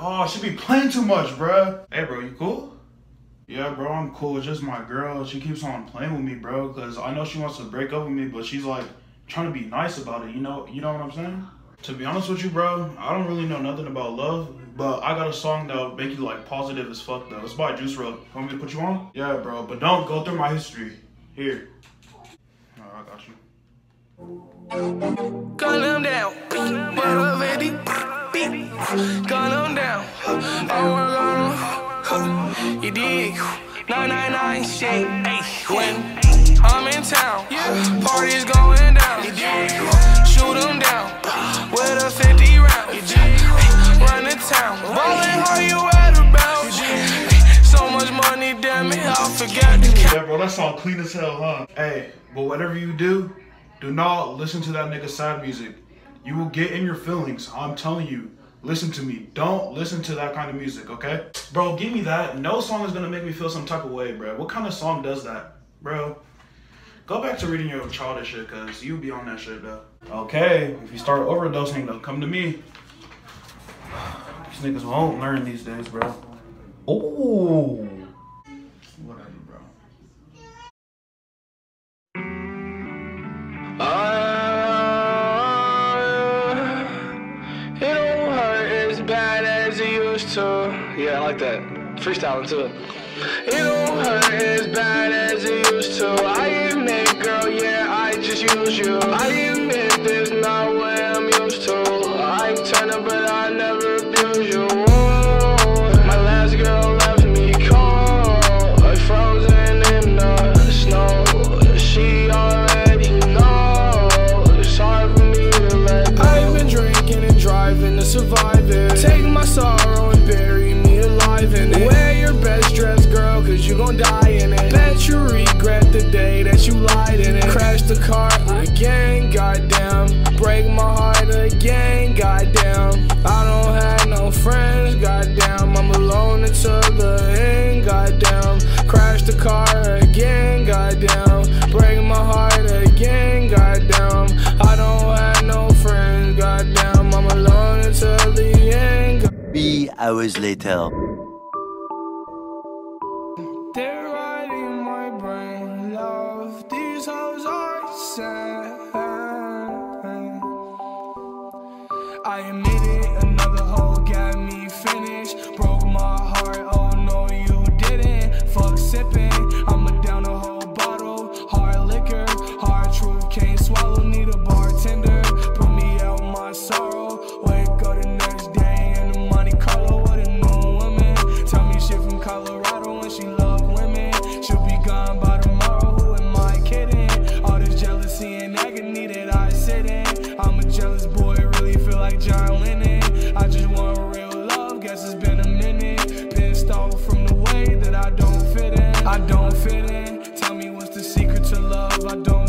Oh, she be playing too much, bruh. Hey, bro, you cool? Yeah, bro, I'm cool. It's just my girl. She keeps on playing with me, bro, because I know she wants to break up with me, but she's like trying to be nice about it, you know what I'm saying? To be honest with you, bro, I don't really know nothing about love, but I got a song that'll make you like positive as fuck though. It's by Juice WRLD. Want me to put you on? Yeah, bro, but don't go through my history. Here. Alright, I got you. Gun them down, but a 50, gun them down. Oh, we're gonna, you dig? 999 shit. When I'm in town, parties going down. You dig? Shoot them down with a 50 round. You dig? Run the town, ballin' how you at about. So much money, damn it, I'll forget the count. Yeah, bro, that song clean as hell, huh? Hey, but whatever you do not listen to that nigga sad music. You will get in your feelings. I'm telling you. Listen to me. Don't listen to that kind of music, okay? Bro, give me that. No song is gonna make me feel some type of way, bro. What kind of song does that, bro? Go back to reading your childish shit, cause you be on that shit, though. Okay, if you start overdosing, don't come to me. These niggas won't learn these days, bro. Oh. Whatever, bro. It don't hurt as bad as it used to. Yeah, I like that. Freestyling too. It don't hurt as bad as it used to. I admit, girl, yeah, I just use you. I admit this not what I'm used to. I turn up, but I never abuse you. My last girl left me cold, like frozen in the snow. She already knows it's hard for me to let go. I've been drinking and driving to survive it. Take my sorrow and bury me alive in it. Wear your best dress, girl, cause you gon' die in it. Bet you regret the day that you lied in it. Crash the car again, goddamn. Break my heart again, goddamn. I don't have no friends, goddamn. I'm alone until the end, goddamn. Crash the car again, goddamn. Break my heart again, goddamn. I don't have no friends, goddamn. I'm alone until the end. 3 hours later. They're right in my brain, love. These hoes are sad. I admit it, another hoe got me finished. Broke my heart, oh no you didn't. Fuck sipping, I'ma down a whole bottle. Hard liquor, hard truth, can't swallow. Need a bartender, put me out my sorrow. Wake up the next day in the Monte Carlo with a new woman. Tell me shit from Colorado and she love women. She'll be gone by tomorrow, who am I kidding? All this jealousy and agony that I sit in. I'm a jealous boy, really feel like John Lennon. I just want real love, guess it's been a minute. Pissed off from the way that I don't fit in. I don't fit in. Tell me what's the secret to love, I don't